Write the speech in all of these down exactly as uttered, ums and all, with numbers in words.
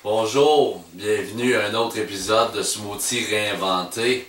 Bonjour, bienvenue à un autre épisode de Smoothie Réinventé.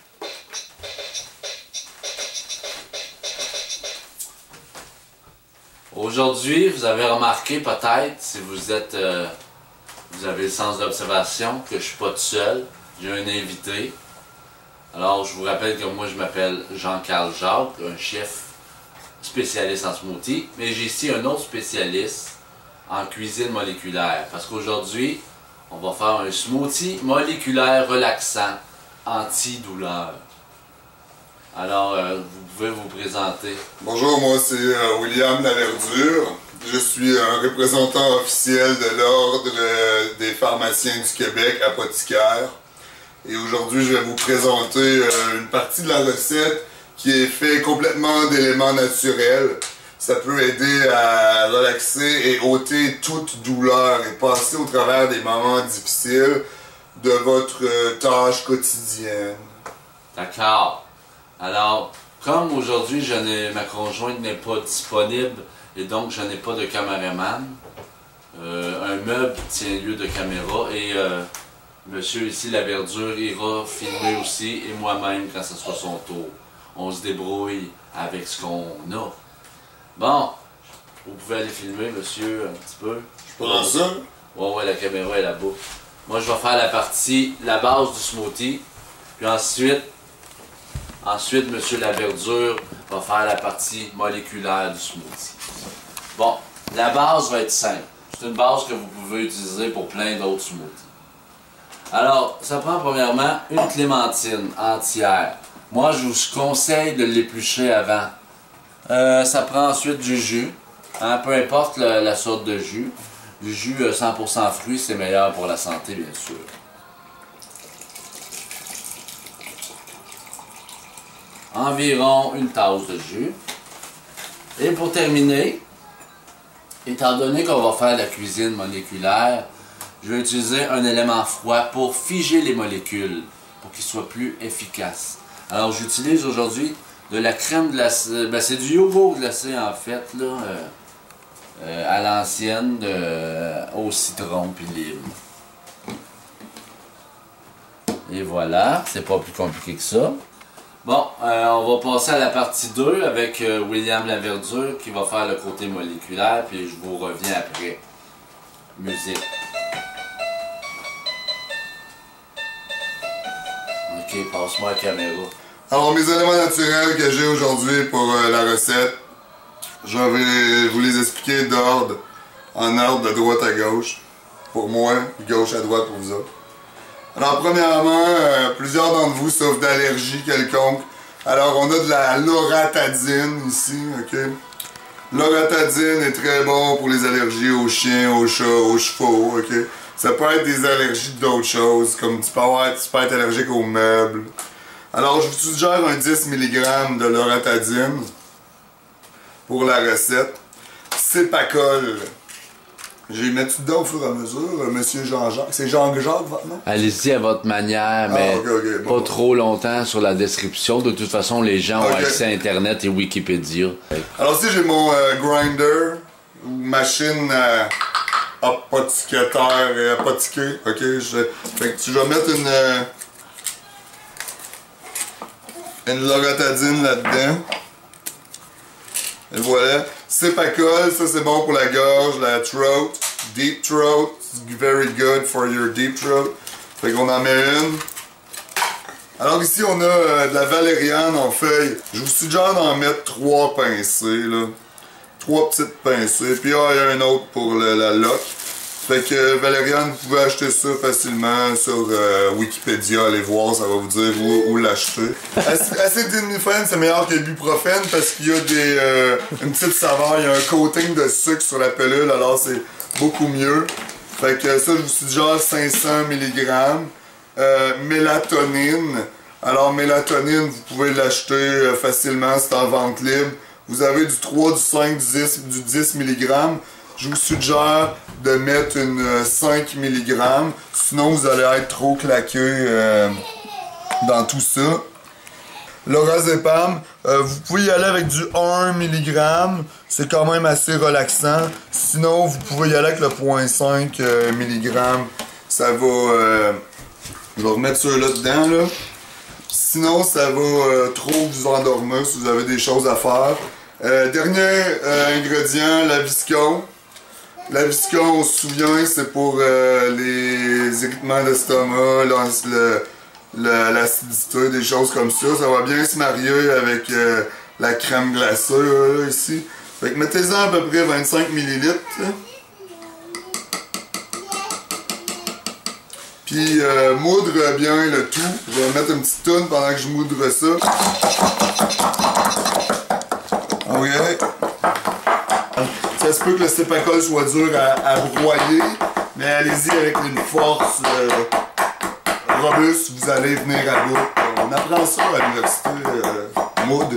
Aujourd'hui, vous avez remarqué peut-être, si vous êtes, euh, vous avez le sens d'observation, que je suis pas tout seul, j'ai un invité. Alors, je vous rappelle que moi, je m'appelle Jean-Carl Jacques, un chef spécialiste en smoothie, mais j'ai ici un autre spécialiste en cuisine moléculaire, parce qu'aujourd'hui, on va faire un smoothie moléculaire relaxant, anti-douleur. Alors, euh, vous pouvez vous présenter. Bonjour, moi c'est euh, William Laverdure. Je suis un représentant officiel de l'Ordre euh, des pharmaciens du Québec, apothicaire. Et aujourd'hui, je vais vous présenter euh, une partie de la recette qui est faite complètement d'éléments naturels. Ça peut aider à relaxer et ôter toute douleur et passer au travers des moments difficiles de votre euh, tâche quotidienne. D'accord. Alors, comme aujourd'hui, je n'ai, ma conjointe n'est pas disponible et donc je n'ai pas de caméraman, euh, un meuble tient lieu de caméra et euh, monsieur ici, Laverdure, ira filmer aussi et moi-même quand ce sera son tour. On se débrouille avec ce qu'on a. Bon, vous pouvez aller filmer, monsieur, un petit peu. Je prends ça. Ouais, ouais, la caméra est là-bas. Moi, je vais faire la partie, la base du smoothie. Puis ensuite, ensuite, monsieur Laverdure va faire la partie moléculaire du smoothie. Bon, la base va être simple. C'est une base que vous pouvez utiliser pour plein d'autres smoothies. Alors, ça prend premièrement une clémentine entière. Moi, je vous conseille de l'éplucher avant. Euh, ça prend ensuite du jus, hein, peu importe la, la sorte de jus. Du jus euh, cent pour cent fruits, c'est meilleur pour la santé, bien sûr. Environ une tasse de jus. Et pour terminer, étant donné qu'on va faire la cuisine moléculaire, je vais utiliser un élément froid pour figer les molécules, pour qu'ils soient plus efficaces. Alors j'utilise aujourd'hui de la crème glacée, ben c'est du yogourt glacé en fait, là, euh, euh, à l'ancienne, euh, au citron puis lime. Et voilà, c'est pas plus compliqué que ça. Bon, euh, on va passer à la partie deux avec euh, William Laverdure qui va faire le côté moléculaire, puis je vous reviens après. Musique. Ok, passe-moi la caméra. Alors, mes éléments naturels que j'ai aujourd'hui pour euh, la recette, je vais vous les expliquer d'ordre, en ordre de droite à gauche, pour moi, gauche à droite pour vous autres. Alors, premièrement, euh, plusieurs d'entre vous souffrent d'allergies quelconques. Alors, on a de la loratadine ici, ok? Loratadine est très bon pour les allergies aux chiens, aux chats, aux chevaux, ok? Ça peut être des allergies d'autres choses, comme tu peux, avoir, tu peux être allergique aux meubles. Alors, je vous suggère un dix milligrammes de loratadine pour la recette. Cepacol. Je vais mettre dedans au fur et à mesure, monsieur Jean-Jacques. C'est Jean-Jacques, votre nom? Allez-y à votre manière, mais ah, okay, okay. Bon, pas bon. trop longtemps sur la description. De toute façon, les gens ont okay. accès à Internet et Wikipédia. Alors, ici, j'ai mon euh, grinder, ou machine euh, apothicateur et apothiquée. Ok, je... fait que tu vas mettre une... Euh, une loratadine là-dedans. Et voilà. Cepacol, ça c'est bon pour la gorge, la throat, deep throat. Very good for your deep throat. Fait qu'on en met une. Alors ici on a euh, de la valériane en feuilles. Je vous suggère d'en mettre trois pincées là. Trois petites pincées. Puis ah, il y a un autre pour le, la loque. Fait que valériane, vous pouvez acheter ça facilement sur euh, Wikipédia, allez voir, ça va vous dire où, où l'acheter. Acétaminophène, c'est meilleur que l'ibuprofène parce qu'il y a des, euh, une petite saveur, il y a un coating de sucre sur la pelule, alors c'est beaucoup mieux. Fait que ça, je vous suggère cinq cents milligrammes. Euh, mélatonine, alors mélatonine, vous pouvez l'acheter euh, facilement, c'est en vente libre. Vous avez du trois, du cinq, du dix, du dix milligrammes. Je vous suggère de mettre une euh, cinq milligrammes, sinon vous allez être trop claqué euh, dans tout ça. Lorazepam. Euh, vous pouvez y aller avec du un milligramme. C'est quand même assez relaxant. Sinon, vous pouvez y aller avec le zéro virgule cinq euh, milligrammes. Ça va... Euh, je vais remettre ça là dedans, là. Sinon, ça va euh, trop vous endormir si vous avez des choses à faire. Euh, dernier euh, ingrédient, la Viscon. La Viscon, on se souvient, c'est pour euh, les irritements d'estomac, l'acidité, des choses comme ça. Ça va bien se marier avec euh, la crème glacée, là, ici. Fait que mettez-en à peu près vingt-cinq millilitres. Puis euh, moudre bien le tout. Je vais mettre une petite toune pendant que je moudre ça. Ok. Ça se peut que le stépacol soit dur à, à broyer, mais allez-y avec une force euh, robuste, vous allez venir à bout. On apprend ça à l'université, euh, moudre.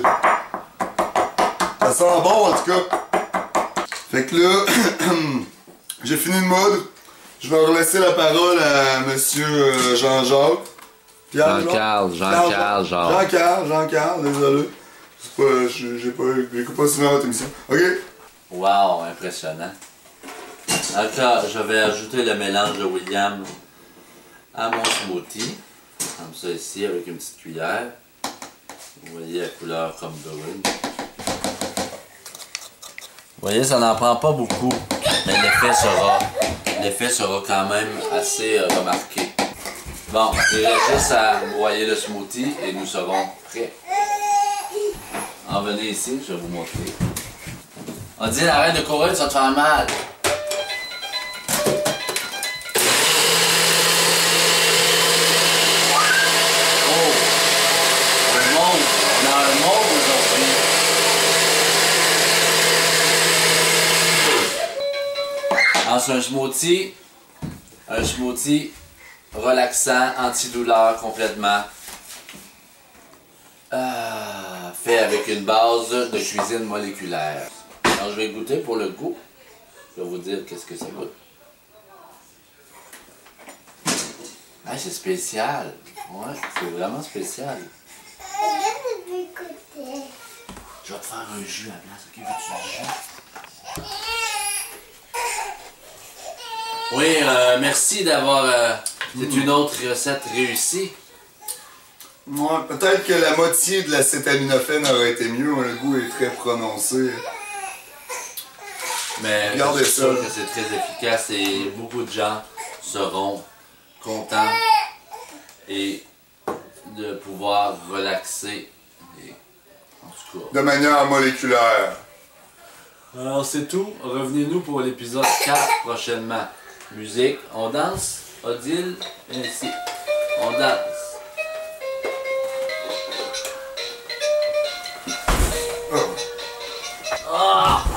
Ça sent bon en tout cas. Fait que là, j'ai fini de moudre. Je vais relaisser la parole à monsieur Jean-Jacques. Jean-Carl, Jean-Carl, Jean. Jean-Carl, Jean-Carl, désolé. C'est pas, j'ai pas, j'écoute pas souvent votre émission. Ok? Wow, impressionnant. Encore, je vais ajouter le mélange de William à mon smoothie. Comme ça ici, avec une petite cuillère. Vous voyez la couleur comme brune. Vous voyez, ça n'en prend pas beaucoup, mais l'effet sera, l'effet sera quand même assez euh, remarqué. Bon, il reste juste à broyer le smoothie et nous serons prêts. En venez ici, je vais vous montrer. On dit arrête de courir, ça te fait mal. Oh! Un mauve! On a un mauve aujourd'hui. Alors, c'est un smoothie, un smoothie relaxant, antidouleur complètement. Ah, fait avec une base de cuisine moléculaire. Alors, je vais goûter pour le goût. Je vais vous dire qu'est-ce que ça goûte. Ah, c'est spécial. Ouais, c'est vraiment spécial. Je vais te faire un jus à la place. Ok, veux-tu du jus? Oui, euh, merci d'avoir... Euh, c'est une autre recette réussie. Ouais, peut-être que la moitié de l'acétaminophène aurait été mieux, le goût est très prononcé. Mais regardez je ça. suis sûr que c'est très efficace et beaucoup de gens seront contents et de pouvoir relaxer. Et, en tout cas. De manière moléculaire. Alors c'est tout. Revenez-nous pour l'épisode quatre prochainement. Musique, on danse, Odile, ainsi. On danse. Oh. Ah!